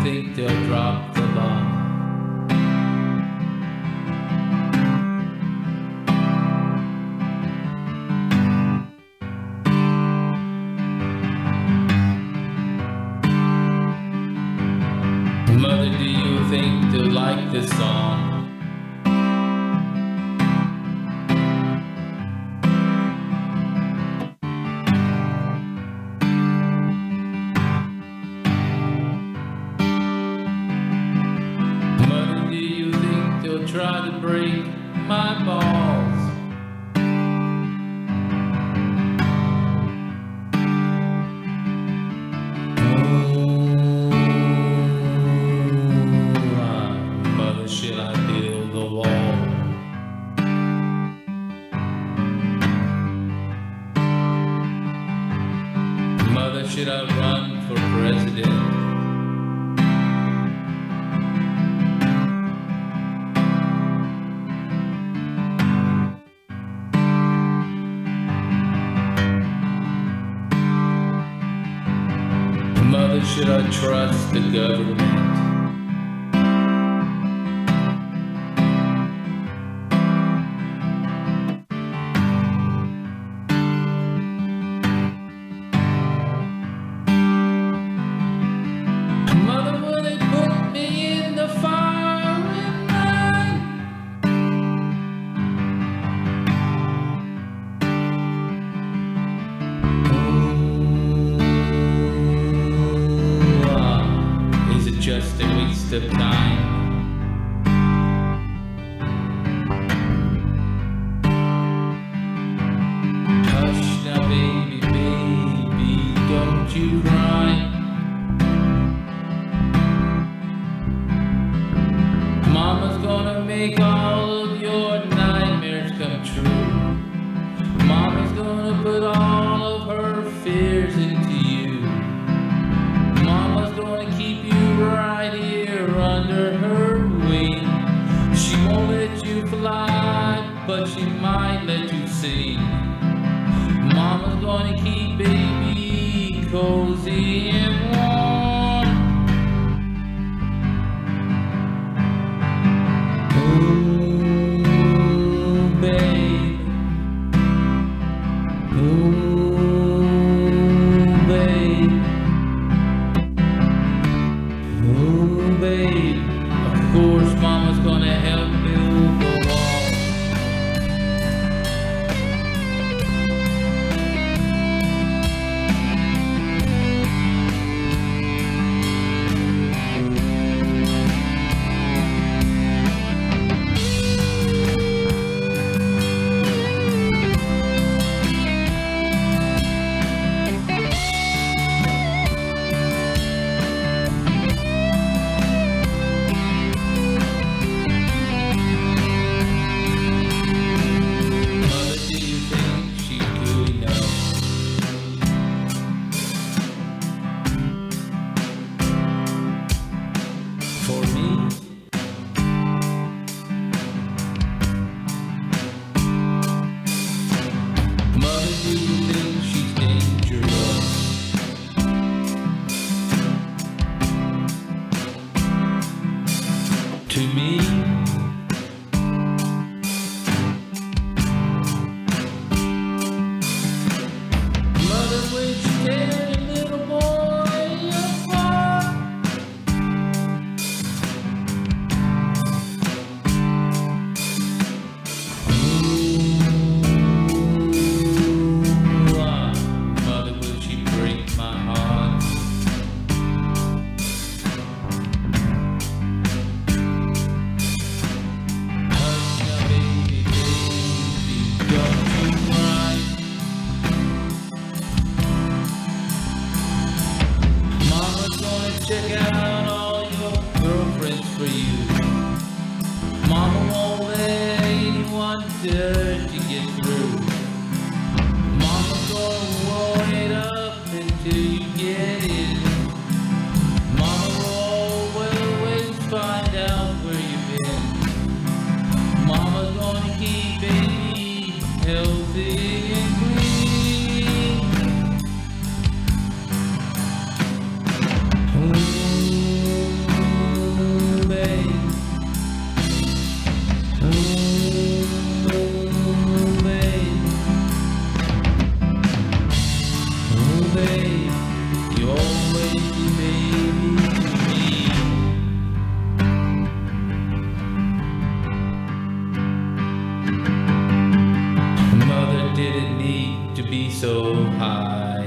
think they'll drop the bomb? Mother, do you think they'll like this song? Mother, do you think they'll try to break my balls? Should I build a wall? Mother, should I run for president? Mother, should I trust the government? Mother, will they put me in the firing line? Is it just a waste of time? Hush now, baby, baby, don't you cry. Mama's gonna make all of your nightmares come true. Mama's gonna put all of her fears into you. Mama's gonna keep you right here under her wing. She won't let you fly, but she might let you sing. Mama's gonna keep baby cozy and warm. Ooh, babe. Ooh, babe. Ooh, babe. Of course, Mama's gonna help build the wall. To me, Mother, would you tear your little boy apart? Mother, would she break my heart? Check out all your girlfriends for you. Mama won't let anyone dare to get through. Mama's gonna wait up until you get in. Mama will always find out where you've been. Mama's gonna keep baby healthy and clean. Ooh. so high.